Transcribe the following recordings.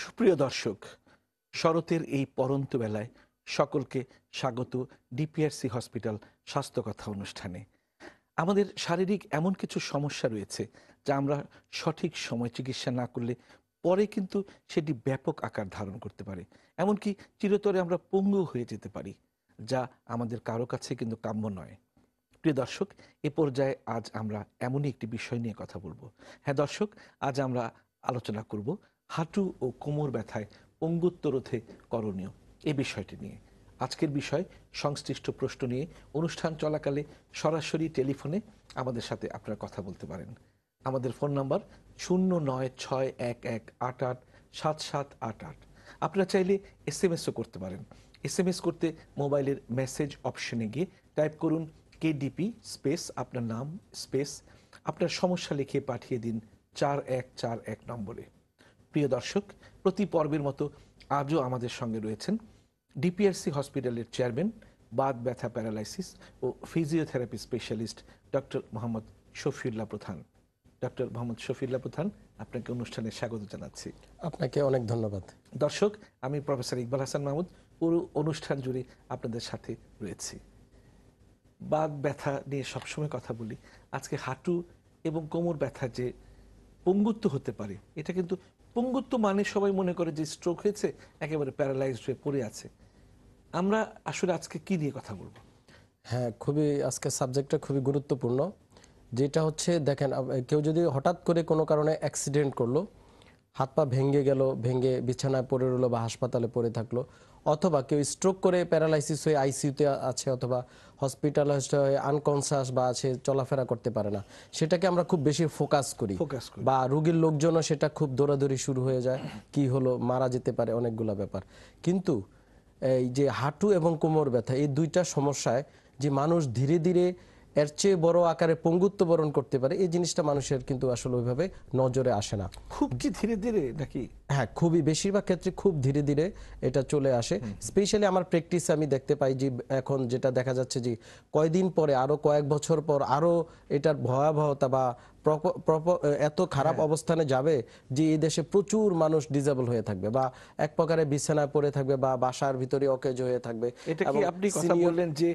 সুপ্রিয় দর্শক, শরতের এই পরন্ত বেলায় সকলকে স্বাগত ডিপিআরসি হসপিটাল স্বাস্থ্য কথা অনুষ্ঠানে। আমাদের শারীরিক এমন কিছু সমস্যা রয়েছে যা আমরা সঠিক সময় চিকিৎসা না করলে পরে কিন্তু সেটি ব্যাপক আকার ধারণ করতে পারে, এমনকি চিরতরে আমরা পঙ্গু হয়ে যেতে পারি, যা আমাদের কারো কাছে কিন্তু কাম্য নয়। প্রিয় দর্শক, এ পর্যায়ে আজ আমরা এমনই একটি বিষয় নিয়ে কথা বলবো। হ্যাঁ দর্শক, আজ আমরা আলোচনা করব হাঁটু ও কোমর ব্যথায় পঙ্গুত্ব রোধে করণীয় এই বিষয়টি নিয়ে। আজকের বিষয় সংশ্লিষ্ট প্রশ্ন নিয়ে অনুষ্ঠান চলাকালে সরাসরি টেলিফোনে আমাদের সাথে আপনারা কথা বলতে পারেন। আমাদের ফোন নাম্বার 0961188788। আপনারা চাইলে SMS ও করতে পারেন। SMS করতে মোবাইলের মেসেজ অপশনে গিয়ে টাইপ করুন KDP স্পেস আপনার নাম স্পেস আপনার সমস্যা লিখে পাঠিয়ে দিন 4141 নম্বরে। প্রিয় দর্শক, প্রতি পর্বের মতো আজও আমাদের সঙ্গে রয়েছেন ডিপিআরসি হসপিটালের চেয়ারম্যান, বাত ব্যথা প্যারালাইসিস ও physiotherapy specialist doctor. Shafiullah Pradhan. Doctor. Shafiullah প্রধান, আপনাকে অনুষ্ঠানে স্বাগত জানাচ্ছি। আপনাকে অনেক ধন্যবাদ। দর্শক, আমি প্রফেসর ইকবাল হাসান মাহমুদ পুরো অনুষ্ঠান জুড়ে আপনাদের সাথে রয়েছি। বাত ব্যথা নিয়ে সবসময় কথা বলি। আজকে হাঁটু এবং কোমর ব্যথা যে পঙ্গুত্ব হতে পারে, এটা কিন্তু পঙ্গুত্ব মানে সবাই মনে করে যে স্ট্রোক হয়েছে, একেবারে প্যারালাইজড হয়ে পড়ে আছে। আমরা আসলে আজকে কি নিয়ে কথা বলবো? হ্যাঁ, খুবই আজকে সাবজেক্টটা খুবই গুরুত্বপূর্ণ। যেটা হচ্ছে, দেখেন, কেউ যদি হঠাৎ করে কোনো কারণে অ্যাক্সিডেন্ট করলো, হাত পা ভেঙে গেল, ভেঙে বিছানায় পড়ে রইলো বা হাসপাতালে পড়ে থাকলো, অথবা কেউ স্ট্রোক করে প্যারালাইসিস হয়ে আইসিইউতে আছে, অথবা হসপিটালাইজড হয়ে আনকনসাস বা আছে, চলাফেরা করতে পারে না, সেটাকে আমরা খুব বেশি ফোকাস করি। বা রোগীর লোকজনও সেটা খুব দৌড়াদৌড়ি শুরু হয়ে যায়, কি হলো, মারা যেতে পারে, অনেকগুলো ব্যাপার। কিন্তু এই যে হাঁটু এবং কোমর ব্যথা, এই দুইটা সমস্যায় যে মানুষ ধীরে ধীরে এর চেয়ে বড় আকারে পঙ্গুত্ব বরণ করতে পারে, এই জিনিসটা মানুষের কিন্তু আসলে ওইভাবে নজরে আসে না। খুব কি ধীরে ধীরে নাকি? হ্যাঁ, খুবই বেশিরভাগ ক্ষেত্রে খুব ধীরে ধীরে এটা চলে আসে। স্পেশালি আমার প্র্যাকটিসে আমি দেখতে পাই যে এখন যেটা দেখা যাচ্ছে যে কয়দিন পরে, আরো কয়েক বছর পর আরো এটার ভয়াবহতা বা এত খারাপ অবস্থানে যাবে যে এই দেশে প্রচুর মানুষ ডিজেবল হয়ে থাকবে বা এক প্রকারে বিছানায় পড়ে থাকবে বা বাসার ভিতরে অকেজ হয়ে থাকবে। এটা কি আপনি কথা বললেন যে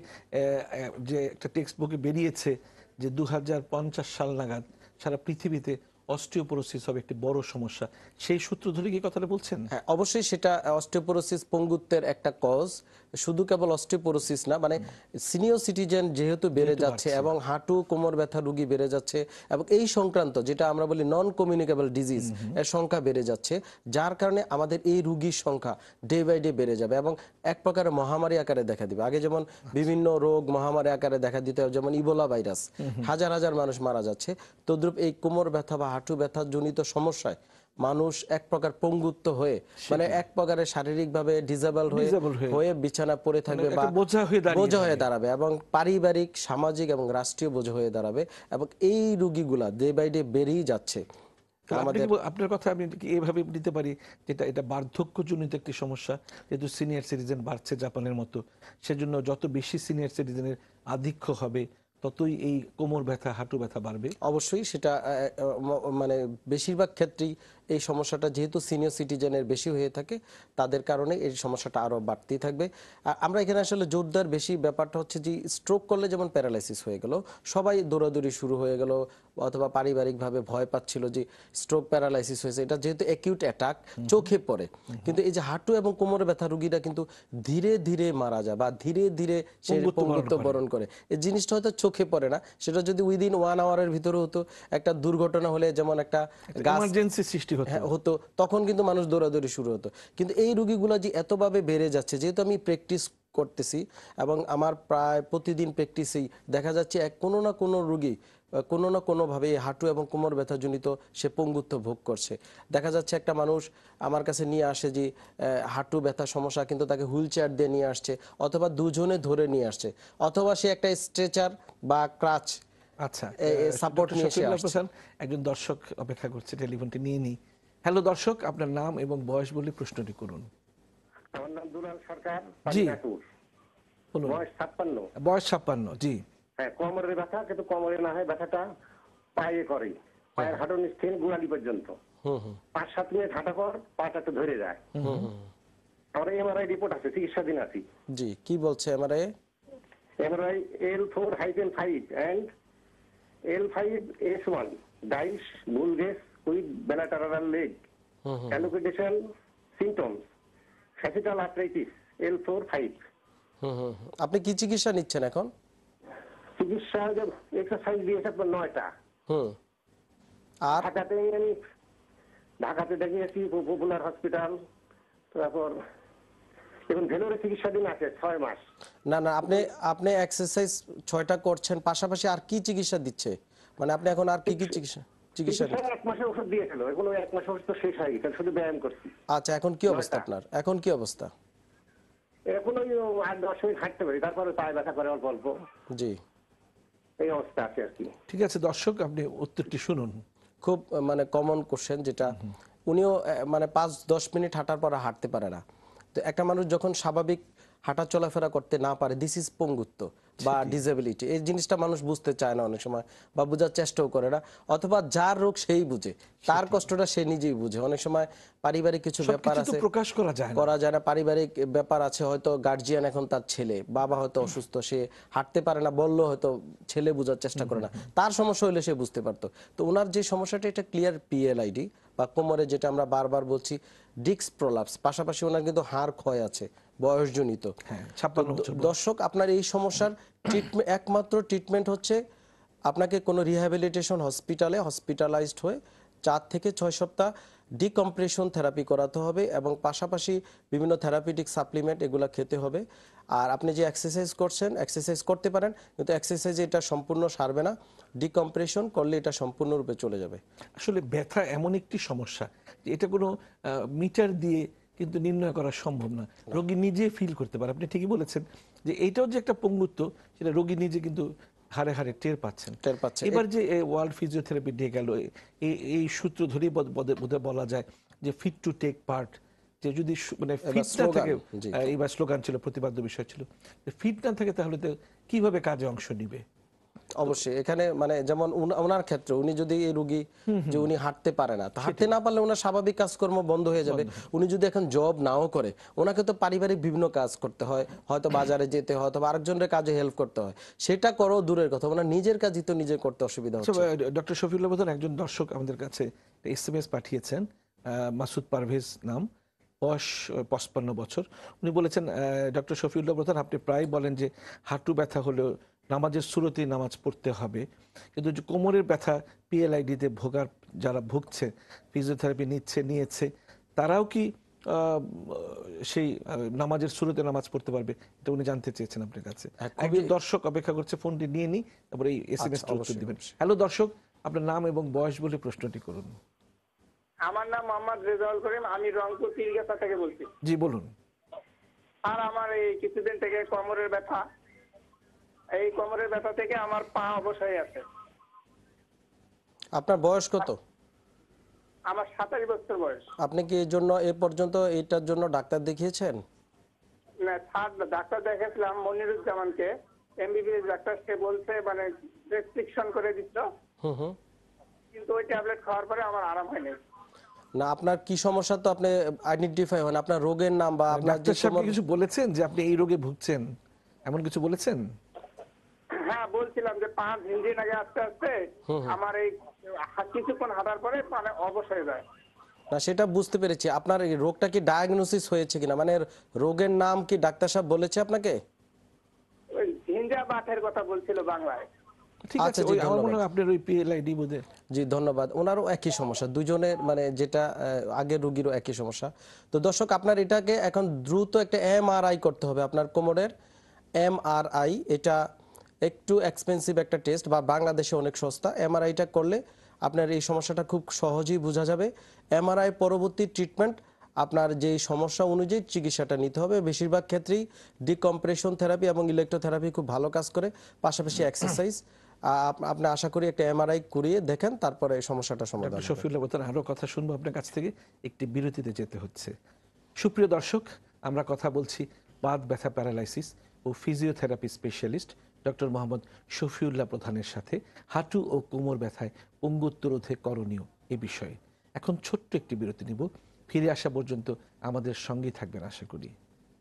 একটা টেক্সট বুকে বেরিয়েছে যে 2050 সাল নাগাদ সারা পৃথিবীতে অস্টিওপোরোসিস হবে একটি বড় সমস্যা, সেই সূত্র ধরে কি কথাটা বলছেন? হ্যাঁ, অবশ্যই সেটা অস্টিওপোরোসিস পঙ্গুত্বের একটা কজ। শুধু কেবল অস্টিওপোরোসিস না, মানে সিনিয়র সিটিজেন যেহেতু বেড়ে যাচ্ছে এবং হাঁটু কোমর ব্যথা রোগী বেড়ে যাচ্ছে এবং এই সংক্রান্ত যেটা আমরা বলি নন কমিউনিকেবল ডিজিজ এর সংখ্যা বেড়ে যাচ্ছে, যার কারণে আমাদের এই রোগীর সংখ্যা ডে বাই ডে বেড়ে যাবে এবং এক প্রকারের মহামারী আকারে দেখা দিবে। আগে যেমন বিভিন্ন রোগ মহামারী আকারে দেখা দিতে, যেমন ইবোলা ভাইরাস, হাজার হাজার মানুষ মারা যাচ্ছে, তদ্রুপ এই কোমর ব্যথা বা হাঁটু ব্যথা জনিত সমস্যায় মানুষ এক প্রকার পঙ্গুত্ব হয়ে, মানে এক প্রকারের শারীরিক ভাবে ডিজেবল হয়ে বিছানা পড়ে থাকবে বা বোঝা হয়ে দাঁড়াবে এবং পারিবারিক, সামাজিক এবং রাষ্ট্রীয় বোঝা হয়ে দাঁড়াবে এবং এই রোগীগুলা ডে বাই ডে বেড়েই যাচ্ছে। আপনার কথা আমি এইভাবে নিতে পারি যেটা এটা বার্ধক্যজনিত একটি সমস্যা, যেহেতু সিনিয়র সিটিজেন বাড়ছে জাপানের মতো, সেজন্য যত বেশি সিনিয়র সিটিজেনের আধিক্য হবে ততই এই কোমর ব্যথা হাঁটু ব্যথা বাড়বে। অবশ্যই সেটা মানে বেশিরভাগ ক্ষেত্রেই এই সমস্যাটা যেহেতু সিনিয়র সিটিজেনের বেশি হয়ে থাকে, তাদের কারণে এই সমস্যাটা আরো বাড়তেই থাকবে। আমরা এখানে আসলে জোরদার বেশি ব্যাপারটা হচ্ছে যে স্ট্রোক করলে যেমন প্যারালাইসিস হয়ে গেল, সবাই দৌড়াদৌড়ি শুরু হয়ে গেল, অথবা পারিবারিকভাবে ভয় পাচ্ছিল যে স্ট্রোক প্যারালাইসিস হয়েছে, এটা যেহেতু অ্যাকিউট অ্যাটাক চোখে পড়ে। কিন্তু এই যে হাঁটু এবং কোমরে ব্যথা রোগীরা কিন্তু ধীরে ধীরে মারা যায় বা ধীরে ধীরে সে পঙ্গুত্ব বরণ করে, এই জিনিসটা হয়তো চোখে পড়ে না। সেটা যদি উইদিন 1 আওয়ারের ভিতরে হতো, একটা দুর্ঘটনা হলে যেমন একটা ইমার্জেন্সি সৃষ্টি হতো, তখন কিন্তু মানুষ দৌড়াদৌড়ি শুরু হতো। কিন্তু এই রোগীগুলো যে এতভাবে বেড়ে যাচ্ছে, যেহেতু আমি প্র্যাকটিস করতেছি এবং আমার প্রায় প্রতিদিন প্র্যাকটিসেই দেখা যাচ্ছে কোনো না কোনো রোগী কোনো না কোনোভাবে হাঁটু এবং কোমর ব্যথা জনিত সে পঙ্গুত্ব ভোগ করছে। দেখা যাচ্ছে একটা মানুষ আমার কাছে নিয়ে আসে যে হাঁটু ব্যথা সমস্যা, কিন্তু তাকে হুইল চেয়ার দিয়ে নিয়ে আসছে, অথবা দুজনে ধরে নিয়ে আসছে, অথবা সে একটা স্ট্রেচার বা ক্রাচ সাপোর্ট নিয়ে আসছে। একজন দর্শক অপেক্ষা করছে, টেলিফোনটি নিয়ে নিই। হ্যালো দর্শক, আপনার নাম এবং বয়স বলে প্রশ্নটি করুন। আমার নাম দুলাল সরকার, জি বলুন। বয়স 56। বয়স 56, জি। হ্যাঁ, কোমরের ব্যথা, কিন্তু কোমরে না হয় ব্যথাটা পায়ে করে, পায়ের হাঁটুর নিচ থেকে গোড়ালি পর্যন্ত। 5-7 মিনিট হাঁটার পর পাটা একটু ধরে যায়। আমার এমআরআই রিপোর্ট আছে, চিকিৎসাধীন আছি। জি, কি বলছে MRI? MRI L4-5 and L5S1 disc bulges with bilateral leg calcification symptoms fascial arthritis L4-5। আপনি কি চিকিৎসা নিচ্ছেন এখন? চিকিৎসা এক্সারসাইজ দিয়েছে আপনার 9টা। আর ঢাকাতে দেখিয়েছি পপুলার হসপিটাল, তারপর এখন ভেলোরে চিকিৎসাধীন আছে 6 মাস। না না, আপনি এক্সারসাইজ 6টা করছেন, পাশাপাশি আর কি চিকিৎসা দিচ্ছে? মানে আপনি এখন আর কি কি চিকিৎসা 1 মাসের ওষুধ দিয়েছিল, এখন ওই 1 মাসের ওষুধ তো শেষ হয়ে গেছে, শুধু ব্যায়াম করছি। আচ্ছা, এখন কি অবস্থা আপনার? এখন কি অবস্থা? এখন ওই 8-10 মিনিট হাঁটতে পারি, তারপরে পায়ে ব্যথা করে অল্প অল্প। জি, এই অবস্থা আছে আর কি। ঠিক আছে দর্শক, আপনি উত্তরটি শুনুন। খুব মানে কমন কোশ্চেন, যেটা উনিও মানে 5-10 মিনিট হাঁটার পর হাঁটতে পারে না। তো একটা মানুষ যখন স্বাভাবিক হাঁটা চলাফেরা করতে না পারে, দিস ইজ পঙ্গুত্ব বা ডিসেবিলিটি। এই জিনিসটা মানুষ বুঝতে চায় না অনেক সময়, বা বোঝার চেষ্টাও করে না, অথবা যার রোগ সেই বুঝে, তার কষ্টটা সে নিজেই বুঝে। অনেক সময় পারিবারিক কিছু ব্যাপার আছে, প্রকাশ করা যায় না, পারিবারিক ব্যাপার আছে, হয়তো গার্জিয়ান এখন তার ছেলে, বাবা হয়তো অসুস্থ, সে হাঁটতে পারে না বললো, হয়তো ছেলে বোঝার চেষ্টা করে না, তার সমস্যা হলে সে বুঝতে পারতো। তো ওনার যে সমস্যাটা, এটা ক্লিয়ার পিএলআইডি বা কোমরে, যেটা আমরা বারবার বলছি ডিস্ক প্রলাপস, পাশাপাশি ওনার কিন্তু হাড় ক্ষয় আছে বয়সজনিত। দর্শক, আপনার এই সমস্যার একমাত্র ট্রিটমেন্ট হচ্ছে আপনাকে কোনো রিহ্যাবিলিটেশন হসপিটালে হসপিটালাইজড হয়ে 4 থেকে 6 সপ্তাহ ডিকম্প্রেশন থেরাপি করাতে হবে, এবং পাশাপাশি বিভিন্ন থেরাপিউটিক সাপ্লিমেন্ট এগুলো খেতে হবে। আর আপনি যে এক্সারসাইজ করছেন, এক্সারসাইজ করতে পারেন, কিন্তু এক্সারসাইজে এটা সম্পূর্ণ সারবে না, ডিকম্প্রেশন করলে এটা সম্পূর্ণরূপে চলে যাবে। আসলে ব্যথা এমন একটি সমস্যা যে এটা কোনো মিটার দিয়ে কিন্তু নির্ণয় করা সম্ভব না, রোগী নিজে ফিল করতে পারে। আপনি ঠিকই বলেছেন যে এইটাও যে একটা পঙ্গুত্ব, সেটা রোগী নিজে কিন্তু হারে হারে টের পাচ্ছে। এবার যে ওয়ার্ল্ড ফিজিওথেরাপি ডে গেল, এই সূত্র ধরেই বোধহয় বলা যায় যে ফিট টু টেক পার্ট, যে যদি মানে ফিট না থাকে, এইবার স্লোগান ছিল, প্রতিবাদ্য বিষয় ছিল, ফিট না থাকে তাহলে তো কিভাবে কাজে অংশ নিবে? অবশ্যই এখানে মানে যেমন ওনার ক্ষেত্রে, উনি যদি এই রোগী যে উনি হাঁটতে পারে না, তো হাঁটতে না পারলে ওনার স্বাভাবিক কাজকর্ম বন্ধ হয়ে যাবে। উনি যদি এখন জব নাও করে, ওনাকে তো পারিবারিক বিভিন্ন কাজ করতে হয়, হয়তো বাজারে যেতে হয়, অথবা আরেকজনের কাজে হেল্প করতে হয়, সেটা করো দূরের কথা, ওনার নিজের কাজই তো নিজে করতে অসুবিধা হচ্ছে। ডক্টর শফিউল্লাহ প্রধান, একজন দর্শক আমাদের কাছে এসএমএস পাঠিয়েছেন, মাসুদ পারভেজ নাম, বয়স 55 বছর। উনি বলেছেন, ডক্টর শফিউল্লাহ প্রধান, আপনি প্রায় বলেন যে হাঁটু ব্যথা হলেও নামাজের শুরুতেই নামাজ পড়তে হবে, কিন্তু যে কোমরের ব্যথা পিএলআইডিতে যারা ভুগছে, ফিজিওথেরাপি নিয়েছে, তারাও কি সেই নামাজের শুরুতে নামাজ পড়তে পারবে? এটা উনি জানতে চেয়েছেন আপনার কাছে। একজন দর্শক অপেক্ষা করছে, ফোনটি নিয়ে নিই, তারপরে এই এসএমএস উত্তর দিবেন। হ্যালো দর্শক, আপনার নাম এবং বয়স বলে প্রশ্নটি করুন। আমার নাম মোহাম্মদ রেজাউল করিম, আমি রংপুর পীরগাছা থেকে বলছি। জি বলুন। আর আমার এই কিছুদিন থেকে কোমরের ব্যথা, এই কোমরের ব্যথা থেকে আমার পা অবশ হয়ে আছে। আপনার বয়স কত? আমার 27 বছর বয়স। আপনি কি এর জন্য এ পর্যন্ত এটার জন্য ডাক্তার দেখিয়েছেন? না স্যার, ডাক্তার দেখাইছিলাম মনিরুজ্জামানকে, এমবিবিএস ডাক্তার, সে বলছে মানে রেস্ট্রিকশন করে দিচ্ছ, কিন্তু ওই ট্যাবলেট খাওয়ার পরে আমার আরাম হয়নি। না, আপনার কি সমস্যা তো আপনি আইডেন্টিফাই হন, আপনার রোগের নাম বা আপনার যে কিছু বলেছেন যে আপনি এই রোগে ভুগছেন, এমন কিছু বলেছেন? হ্যাঁ বলছিলাম যে 5 দিন আগে আস্তে আস্তে আমার এই কিছুক্ষণ হাঁটার পরে মানে অবশ হয়ে যায়। না, সেটা বুঝতে পেরেছি। আপনার এই রোগটা কি ডায়াগনোসিস হয়েছে কিনা, মানে রোগের নাম কি ডাক্তার সাহেব বলেছে আপনাকে? ওই ঝিঞ্জা বাতের কথা বলছিল বাংলায়। ঠিক আছে, ওই আমার মনে হয় আপনার ওই পিএলআইডি বোধহয়। জি ধন্যবাদ। ওনারও একই সমস্যা, দুজনের মানে যেটা আগের রোগীরও একই সমস্যা। তো দর্শক, আপনার এটাকে এখন দ্রুত একটা এমআরআই করতে হবে, আপনার কোমরের এমআরআই। এটা একটু এক্সপেন্সিভ একটা টেস্ট, বা বাংলাদেশে অনেক সস্তা। এমআরআইটা করলে আপনার এই সমস্যাটা খুব সহজেই বোঝা যাবে। এমআরআই পরবর্তী ট্রিটমেন্ট আপনার যেই সমস্যা অনুযায়ী চিকিৎসাটা নিতে হবে। বেশিরভাগ ক্ষেত্রেই ডিকম্প্রেশন থেরাপি এবং ইলেকট্রোথেরাপি খুব ভালো কাজ করে, পাশাপাশি এক্সারসাইজ। আপনি আশা করি একটা এমআরআই করিয়ে দেখেন, তারপরে এই সমস্যাটা সমাধান হবে। শফিউল্লাহ প্রধান, আরো কথা শুনবো আপনার কাছ থেকে, একটি বিরতিতে যেতে হচ্ছে। সুপ্রিয় দর্শক, আমরা কথা বলছি বাত ব্যথা, প্যারালাইসিস ও physiotherapy specialist doctor Mohammad Shafiullah প্রধানের সাথে হাঁটু ও কোমর ব্যথায় পঙ্গুত্ব রোধে করণীয় এ বিষয়ে। এখন ছোট্ট একটি বিরতি নিব, ফিরে আসা পর্যন্ত আমাদের সঙ্গেই থাকবেন আশা করি।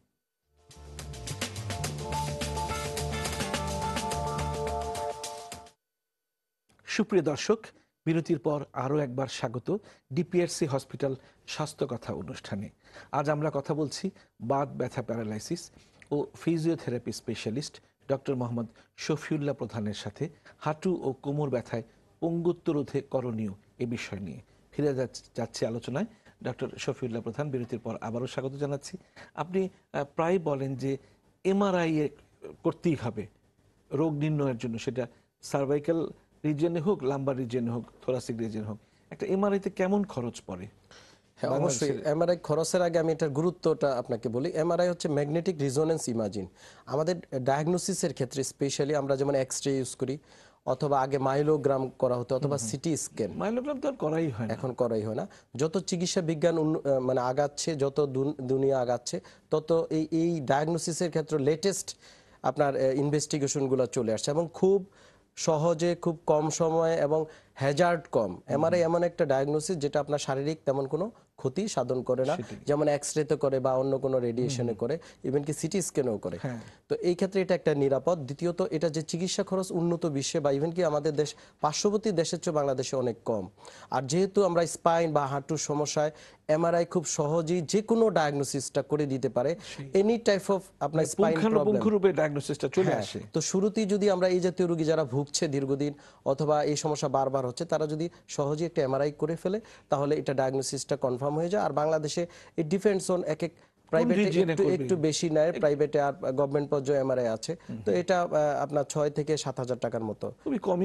সুপ্রিয় দর্শক, বিরতির পর আরও একবার স্বাগত ডিপিআরসি হসপিটাল স্বাস্থ্য কথা অনুষ্ঠানে। আজ আমরা কথা বলছি বাত ব্যথা প্যারালাইসিস ও ফিজিওথেরাপি স্পেশালিস্ট ডক্টর.মd. শফিউল্লাহ প্রধানের সাথে হাঁটু ও কোমর ব্যথায় পঙ্গুত্ব রোধে করণীয় এ বিষয় নিয়ে। ফিরে যাচ্ছে আলোচনায় ডক্টর শফিউল্লাহ প্রধান। বিরতির পর আবারও স্বাগত জানাচ্ছি। আপনি প্রায় বলেন যে এমআরআই করতেই হবে রোগ নির্ণয়ের জন্য, সেটা সার্ভাইকাল রিজিয়নে হোক, লাম্বার রিজিয়নে হোক, থোরাসিক রিজিয়নে হোক। একটা এমআরআইতে কেমন খরচ পড়ে? হ্যাঁ, অবশ্যই। এমআরআই খরচের আগে আমি এটার গুরুত্বটা আপনাকে বলি। এমআরআই হচ্ছে ম্যাগনেটিক রিজোনেন্স ইমাজিং। আমাদের ডায়াগনোসিসের ক্ষেত্রে স্পেশালি আমরা যেমন এক্স-রে ইউজ করি, অথবা আগে মাইলোগ্রাম করা হতো, অথবা সিটি স্ক্যান। মাইলোগ্রাম তো আর করাই হয় না, এখন করাই হয় না। যত চিকিৎসা বিজ্ঞান মানে আগাচ্ছে, যত দুনিয়া আগাচ্ছে, তত এই ডায়াগনোসিসের ক্ষেত্রে লেটেস্ট আপনার ইনভেস্টিগেশনগুলো চলে আসছে এবং খুব সহজে, খুব কম সময়ে এবং হ্যাজার্ড কম। এমআরআই এমন একটা ডায়াগনোসিস যেটা আপনার শারীরিক তেমন কোনো ক্ষতি সাধন করে না, যেমন এক্স-রেতে করে বা অন্য কোনো রেডিয়েশনে করে, ইভেন কি সিটি স্ক্যানেও করে। তো এই ক্ষেত্রে এটা একটা নিরাপদ। দ্বিতীয়ত, এটা যে চিকিৎসা খরচ উন্নত বিশ্বে বা ইভেন কি আমাদের দেশ পার্শ্ববর্তী দেশের চেয়ে বাংলাদেশে অনেক কম। আর যেহেতু আমরা স্পাইন বা হাঁটুর সমস্যায় এমআরআই খুব সহজেই যে কোনো ডায়াগনোসিসটা করে দিতে পারে, এনি টাইপ অফ আপনার স্পাইন প্রবলেম ডায়াগনোসিসটা চলে আসে। তো শুরুতেই যদি আমরা এই জাতীয় রোগী যারা ভুগছে দীর্ঘদিন, অথবা এই সমস্যা বারবার হচ্ছে, তারা যদি সহজে একটা এমআরআই করে ফেলে, তাহলে এটা ডায়াগনোসিসটা কনফার্ম হয়ে যায়। আর বাংলাদেশে ইট ডিপেন্ডস অন এক প্রাইভেটে একটু বেশি নেয়, প্রাইভেটে আর গভর্নমেন্ট পর্যায়ে এমআরআই আছে। তো এটা আপনার 6 থেকে 7,000 টাকার মতো, খুবই কম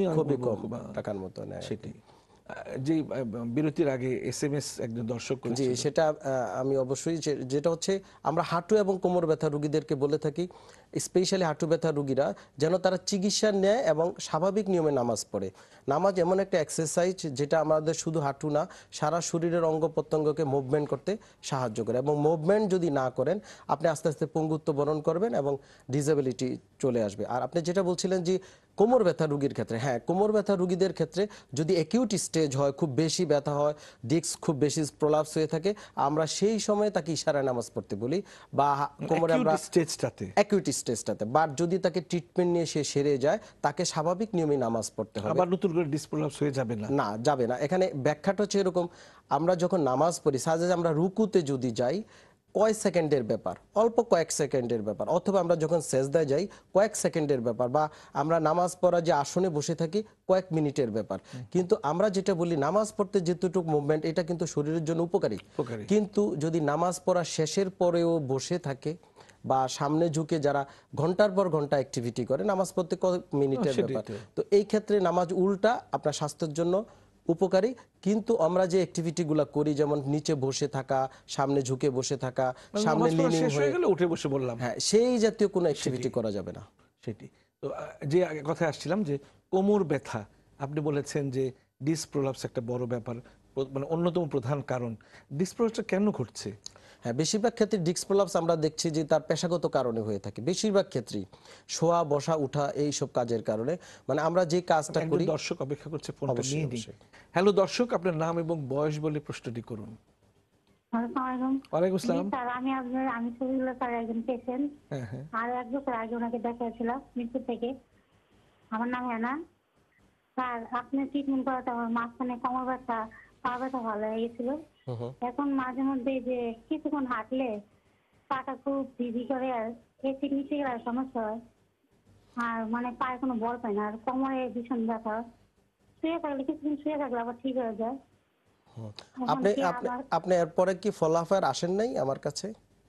টাকার মতো নেয়। সেটাই। যে বিরতির আগে এসএমএস একজন দর্শক জি, সেটা আমি অবশ্যই, যেটা হচ্ছে আমরা হাঁটু এবং কোমর ব্যথা রোগীদেরকে বলে থাকি, স্পেশালি হাঁটু ব্যথা রোগীরা যেন তারা চিকিৎসা নেয় এবং স্বাভাবিক নিয়মে নামাজ পড়ে। নামাজ এমন একটা এক্সারসাইজ যেটা আমাদের শুধু হাঁটু না, সারা শরীরের অঙ্গ প্রত্যঙ্গকে মুভমেন্ট করতে সাহায্য করে, এবং মুভমেন্ট যদি না করেন আপনি আস্তে আস্তে পঙ্গুত্ব বরণ করবেন এবং ডিসেবিলিটি চলে আসবে। আর আপনি যেটা বলছিলেন যে কোমর ব্যথা রোগীর ক্ষেত্রে, হ্যাঁ, কোমর ব্যথা রোগীদের ক্ষেত্রে যদি অ্যাকিউট স্টেজ হয়, খুব বেশি ব্যথা হয়, ডিস্ক খুব বেশি প্রলাপস হয়ে থাকে, আমরা সেই সময় তাকে ইশারায় নামাজ পড়তে বলি, বা কোমরে আমরা অ্যাকিউট স্টেজটাতে। বাট যদি তাকে ট্রিটমেন্ট নিয়ে সে সেরে যায়, তাকে স্বাভাবিক নিয়মে নামাজ পড়তে হবে। আবার নতুন করে ডিস্ক প্রলাপস হয়ে যাবে না, না, যাবে না। এখানে ব্যাখ্যাটা হচ্ছে এরকম, আমরা যখন নামাজ পড়ি, সাজে আমরা রুকুতে যদি যাই, কয়েক সেকেন্ডের ব্যাপার, অল্প কয়েক সেকেন্ডের ব্যাপার, অথবা আমরা যখন সেজদায় যাই কয়েক সেকেন্ডের ব্যাপার, বা আমরা নামাজ পড়া যে আসনে বসে থাকি কয়েক মিনিটের ব্যাপার। কিন্তু আমরা যেটা বলি নামাজ পড়তে যেটুকু মুভমেন্ট, এটা কিন্তু শরীরের জন্য উপকারী। কিন্তু যদি নামাজ পড়া শেষের পরেও বসে থাকে বা সামনে ঝুঁকে যারা ঘন্টার পর ঘন্টা অ্যাক্টিভিটি করে, নামাজ পড়তে কয়েক মিনিটের ব্যাপার, তো এই ক্ষেত্রে নামাজ উল্টা আপনার স্বাস্থ্যের জন্য উপকারী। কিন্তু আমরা যে অ্যাক্টিভিটিগুলো করি, যেমন নিচে বসে থাকা, সামনে ঝুঁকে বসে থাকা, সামনে লিনিং হয়ে গেলে উঠে বসে বললাম, হ্যাঁ, সেই জাতীয় কোনো অ্যাক্টিভিটি করা যাবে না। সেটি তো যে আগে কথা আসছিলাম যে কোমর ব্যথা, আপনি বলেছেন যে ডিস্ক প্রলাপস একটা বড় ব্যাপার, মানে অন্যতম প্রধান কারণ। ডিস্ক প্রলাপসটা কেন ঘটছে? হ্যাঁ, বেশিরভাগ ক্ষেত্রে ডিস্ক প্রলাপস আমরা দেখছি যে তার পেশাগত কারণে হয়ে থাকে। বেশিরভাগ ক্ষেত্রেই শোয়া, বসা, উঠা, এই সব কাজের কারণে। মানে আমরা যে কাজটা করি। দর্শক অপেক্ষা করছে, ফোনটা নিয়ে নিই। হ্যালো দর্শক, আপনার নাম এবং বয়স বলে প্রশ্নটি করুন। ওয়ালাইকুম আসসালাম। আমি শফিউল্লাহ স্যার একজন পেশেন্ট। আর 1 বছর আগে ওনাকে দেখাচ্ছিলাম মিরপুর থেকে। আমার নাম হেনা স্যার। আপনি ট্রিটমেন্ট করাতে আমার মাঝখানে কোমর ব্যথা, পা ব্যথা ভালো হয়ে গেছিল। এখন মাঝে মধ্যে যে কিছুক্ষণ হাঁটলে পাটা খুব ভিজি করে, আর এসিড নিচে গেলে সমস্যা হয়, আর মানে পায়ে কোনো বল পায় না, আর কোমরে ভীষণ ব্যথা। শুয়ে থাকলে, কিছুদিন শুয়ে থাকলে আবার ঠিক হয়ে যায়। আপনি এরপরে কি ফলাফল আসেন নাই আমার কাছে?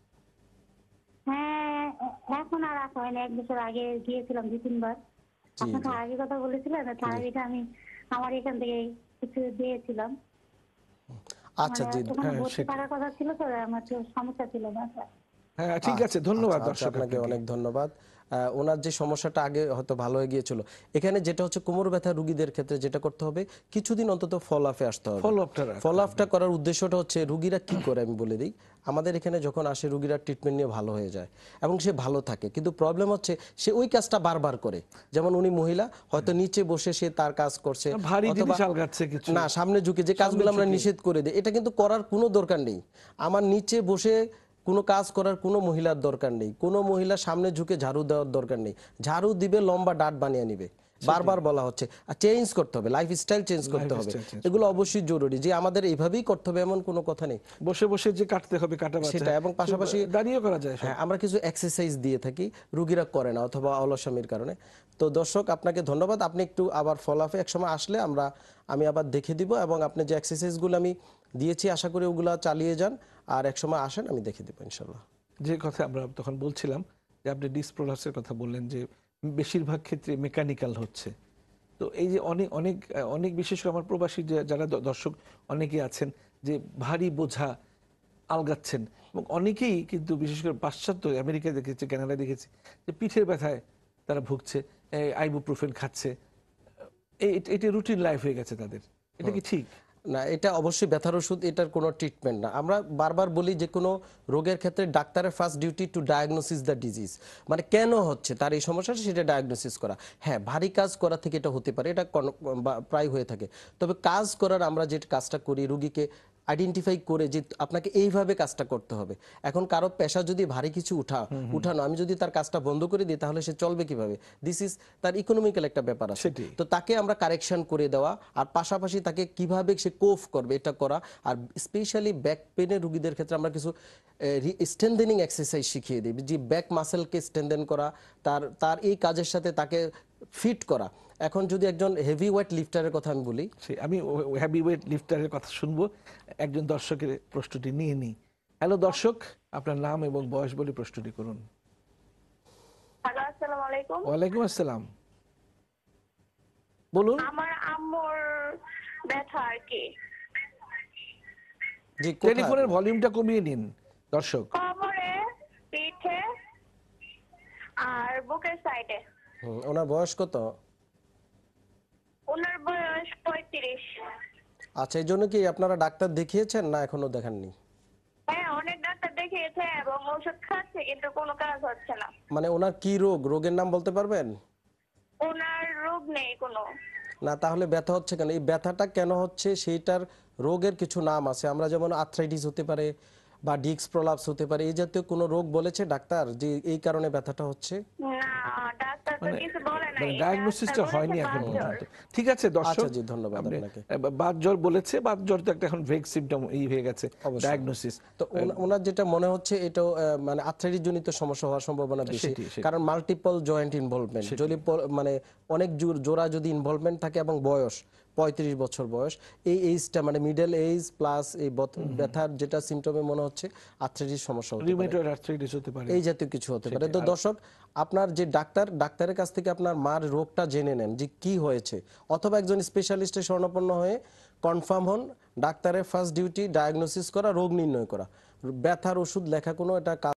হ্যাঁ, এখন আর আসা হয় না। 1 বছর আগে গিয়েছিলাম 2-3 বার। আপনাকে আগে কথা বলেছিলেন, তার আগে আমি আমার এখান থেকে কিছু দিয়েছিলাম। আচ্ছা, জি, হ্যাঁ, ভর্তি করার কথা ছিল, তো আমার তো সমস্যা ছিল না স্যার। হ্যাঁ ঠিক আছে, ধন্যবাদ আচ্ছা, দর্শক আপনাকে অনেক ধন্যবাদ। ওনার যে সমস্যাটা আগে হয়তো ভালো হয়ে গিয়েছিল, এখানে যেটা হচ্ছে কোমর ব্যথা রোগীদের ক্ষেত্রে যেটা করতে হবে, কিছুদিন অন্তত ফলো আপে আসতে হবে। ফলো আপটা করার উদ্দেশ্যটা হচ্ছে রোগীরা কি করে আমি বলে দিই। আমাদের এখানে যখন আসে রোগীরা ট্রিটমেন্ট নিয়ে ভালো হয়ে যায় এবং সে ভালো থাকে, কিন্তু প্রবলেম হচ্ছে সে ওই কাজটা বারবার করে। যেমন উনি মহিলা হয়তো নিচে বসে সে তার কাজ করছে, অথবা না সামনে ঝুঁকে, যে কাজগুলো আমরা নিষেধ করে দিই, এটা কিন্তু করার কোনো দরকার নেই। আমার নিচে বসে কোনো কাজ করার কোনো মহিলার দরকার নেই, কোনো মহিলা সামনে ঝুঁকে ঝাড়ু দেওয়ার দরকার নেই। ঝাড়ু দিবে, লম্বা ডাট বানিয়ে নিবে, বারবার বলা হচ্ছে। আর চেঞ্জ করতে হবে, লাইফস্টাইল চেঞ্জ করতে হবে, এগুলো অবশ্যই জরুরি। যে আমাদের এইভাবেই করতে হবে এমন কোনো কথা নেই, বসে বসে যে কাটতে হবে কাটা সেটা। এবং পাশাপাশি দাঁড়িয়ে করা যায়। হ্যাঁ, আমরা কিছু এক্সারসাইজ দিয়ে থাকি, রোগীরা করে না অথবা অলসামির কারণে। তো দর্শক আপনাকে ধন্যবাদ, আপনি একটু আবার ফলো আপে একসময় আসলে আমি আবার দেখে দিব, এবং আপনি যে এক্সারসাইজগুলো আমি দিয়েছি আশা করি ওগুলা চালিয়ে যান, আর একসময় আসেন, আমি দেখে দিব ইনশাল্লাহ। যে কথা আমরা তখন বলছিলাম যে আপনি ডিসপ্রোলাপসের কথা বললেন, যে বেশিরভাগ ক্ষেত্রে মেকানিক্যাল হচ্ছে। তো এই যে অনেক অনেক অনেক বিশেষ করে আমার প্রবাসী যারা দর্শক অনেকেই আছেন যে ভারী বোঝা আলগাচ্ছেন, এবং অনেকেই কিন্তু বিশেষ করে পাশ্চাত্য আমেরিকায় দেখেছি, কানাডায় দেখেছি যে পিঠের ব্যথায় তারা ভুগছে, আইবুপ্রোফেন খাচ্ছে, এটা রুটিন লাইফ হয়ে গেছে তাদের। এটা কি ঠিক? না, এটা অবশ্যই ব্যথার ওষুধ, এটার কোনো ট্রিটমেন্ট না। আমরা বারবার বলি যে কোনো রোগের ক্ষেত্রে ডাক্তারের first duty to diagnosis the disease, মানে কেন হচ্ছে তার এই সমস্যাটা সেটা ডায়াগনোসিস করা। হ্যাঁ, ভারী কাজ করা থেকে এটা হতে পারে, এটা প্রায় হয়ে থাকে। তবে কাজ করার আমরা যে কাজটা করি, রোগীকে আইডেন্টিফাই করে যে আপনাকে এইভাবে কাজটা করতে হবে। এখন কারো পেশা যদি ভারী কিছু উঠানো, আমি যদি তার কাজটা বন্ধ করে দিই তাহলে সে চলবে কিভাবে? দিস ইজ তার ইকোনমিক্যাল একটা ব্যাপার আছে। তো তাকে আমরা কারেকশন করে দেওয়া, আর পাশাপাশি তাকে কিভাবে সে কোপ করবে এটা করা। আর স্পেশালি ব্যাক পেনের রোগীদের ক্ষেত্রে আমরা কিছু স্ট্রেনথেনিং এক্সারসাইজ শিখিয়ে দিই, যে ব্যাক মাসেলকে স্ট্রেনথেন করা, তার এই কাজের সাথে তাকে ফিট করা। এখন যদি একজন হেভি ওয়েট লিফটারের কথা আমি বলি, আমি হেভি ওয়েট লিফটারের কথা শুনবো। একজন দর্শকের প্রশ্নটি নিয়ে নিই। হ্যালো দর্শক, আপনার নাম এবং বয়স বলে প্রশ্নটি করুন। হ্যালো, আসসালামু আলাইকুম। ওয়ালাইকুম আসসালাম, বলুন। আমার আম্মুর ব্যথা আর কি। জি, টেলিফোনের ভলিউমটা কমিয়ে নিন দর্শক। কোমরে, পিঠে আর বুকের সাইডে। ওনার বয়স কত? ওনার বয়স 35। আচ্ছা, এই জন্য কি আপনারা ডাক্তার দেখিয়েছেন না এখনো দেখাননি? হ্যাঁ, অনেক ডাক্তার দেখিয়েছে এবং ওষুধ খাচ্ছে, কিন্তু কোনো কাজ হচ্ছে না। মানে ওনার কি রোগ, রোগের নাম বলতে পারবেন? ওনার রোগ নেই কোনো। না, তাহলে ব্যথা হচ্ছে কেন? এই ব্যথাটা কেন হচ্ছে সেইটার রোগের কিছু নাম আছে। আমরা যেমন আর্থ্রাইটিস হতে পারে বা ডিস্ক প্রলাপস হতে পারে, এই জাতীয় কোনো রোগ বলেছে ডাক্তার যে এই কারণে ব্যথাটা হচ্ছে? না, ডাক্তার তো কিছু বলে নাই। ডায়াগনোসিসটা হয়নি এখন পর্যন্ত। ঠিক আছে দর্শক, জি ধন্যবাদ আপনাকে। বাত জ্বর বলেছে, বাত জ্বর তো একটা এখন ভেগ সিম্পটম হয়ে গেছে, ডায়াগনোসিস। তো ওনার যেটা মনে হচ্ছে এটা মানে আর্থ্রাইটিস জনিত সমস্যা হওয়ার সম্ভাবনা বেশি, কারণ মাল্টিপল জয়েন্ট ইনভলভমেন্ট, যদি মানে অনেক জোড়া যদি ইনভলভমেন্ট থাকে এবং বয়স 35 বছর বয়স, এই এইজটা মানে মিডল এইজ প্লাস এই ব্যথার যেটা সিম্পটমে মনে হচ্ছে আর্থ্রাইটিস সমস্যা হতে পারে, এই জাতীয় কিছু হতে পারে। তো দর্শক, আপনার যে ডাক্তারের কাছ থেকে আপনার মার রোগটা জেনে নেন যে কি হয়েছে, অথবা একজন স্পেশালিস্টের শরণাপন্ন হয়ে কনফার্ম হন। ডাক্তারের ফার্স্ট ডিউটি ডায়াগনোসিস করা, রোগ নির্ণয় করা। ব্যথার ওষুধ লেখা কোনো এটা